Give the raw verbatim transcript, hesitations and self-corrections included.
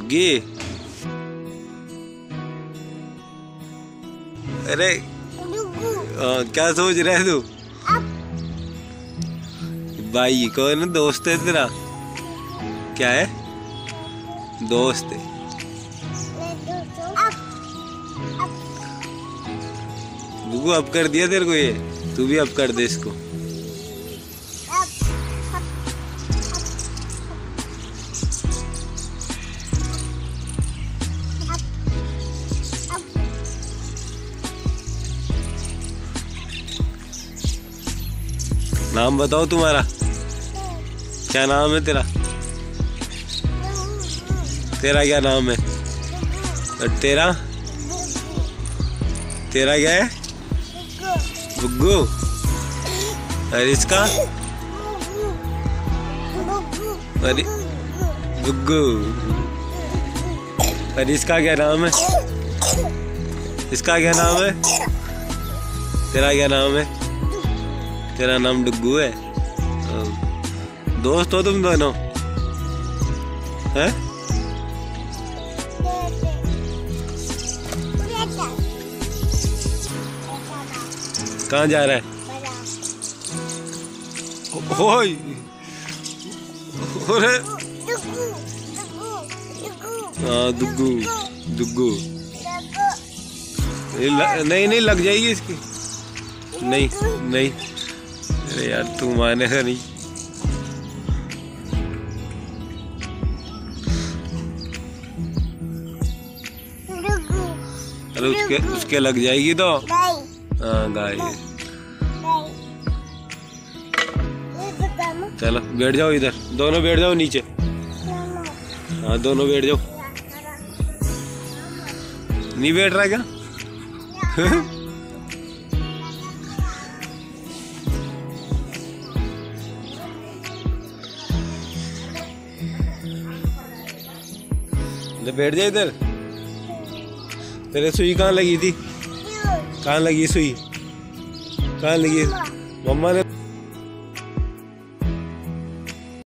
डुग्गी। अरे आ, क्या सोच रहे तू? भाई कौन दोस्त है तेरा? क्या है? दोस्त है। गुगू अब कर दिया तेरे को ये, तू भी अब कर दे इसको। नाम बताओ तुम्हारा, क्या नाम है तेरा? तेरा क्या नाम है? और तेरा तेरा क्या है? गुग्गू। और इसका? अरे गुग्गू। और इसका क्या नाम है? इसका क्या नाम है? तेरा क्या नाम है? तेरा नाम डुग्गू है। दोस्त हो तुम दोनों हैं? कहाँ जा रहा है? ओए अरे हाँ दुग्गू दुग्गू। नहीं नहीं लग जाएगी इसकी। नहीं नहीं अरे यार तू मानेगा नहीं। अरे उसके उसके लग जाएगी तो। हाँ गाय। चलो बैठ जाओ इधर, दोनों बैठ जाओ नीचे। हाँ दोनों बैठ जाओ। नहीं बैठ रहा क्या? बैठ जा इधर। तेरे सुई कहाँ लगी थी? कहाँ लगी सुई? कहाँ लगी? मम्मा ने